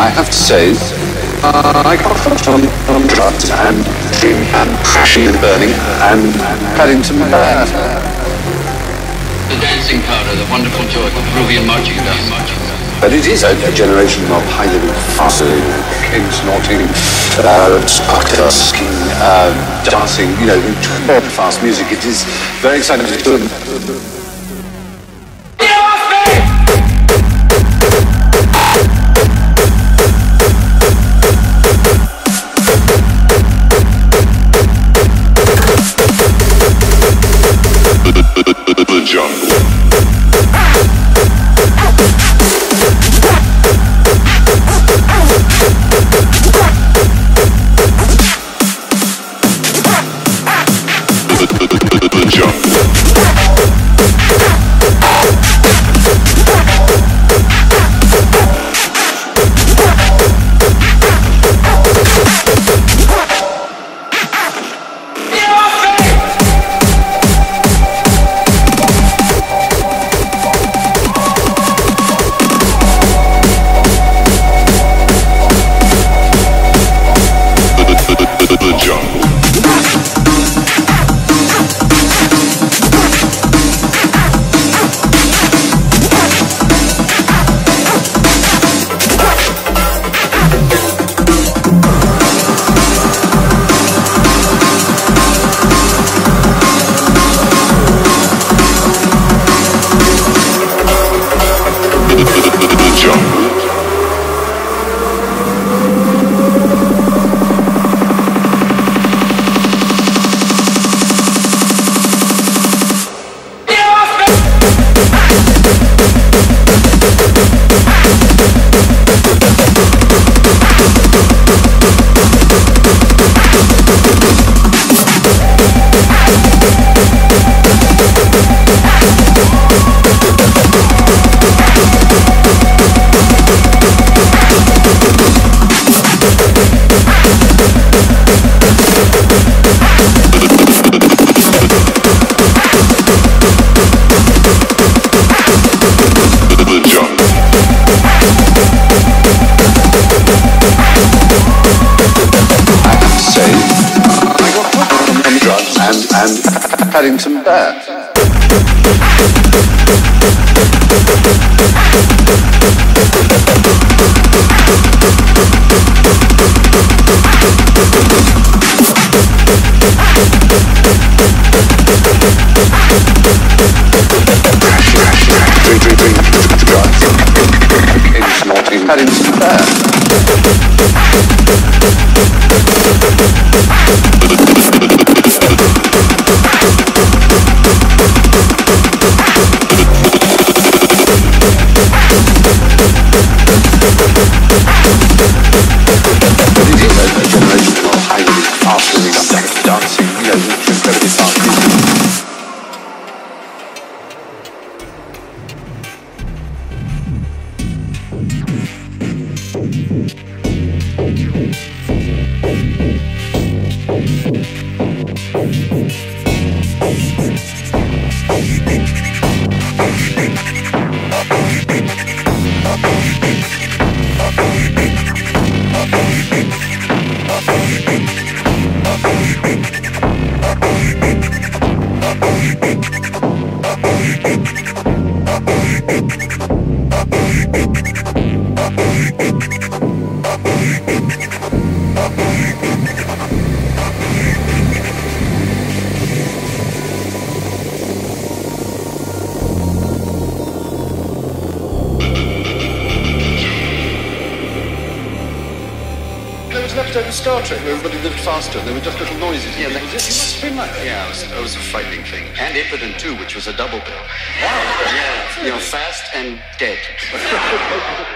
I have to say, I got hooked on drugs and crashing and burning and Paddington Bear. The dancing powder, the wonderful joy, the Peruvian marching dance. But it is a generation of highly fascinating, king-snorting, spark-tasking, dancing, very fast music. It is very exciting to do. The jungle. Paddington Bear. Paddington Bear. Dancing, incredibly fast music. Star Trek, where everybody lived faster. They were just little noises. Yeah, it must have been like that. Yeah, it was a frightening thing. And Impotent too, which was a double bill. Wow. Yeah, fast and dead.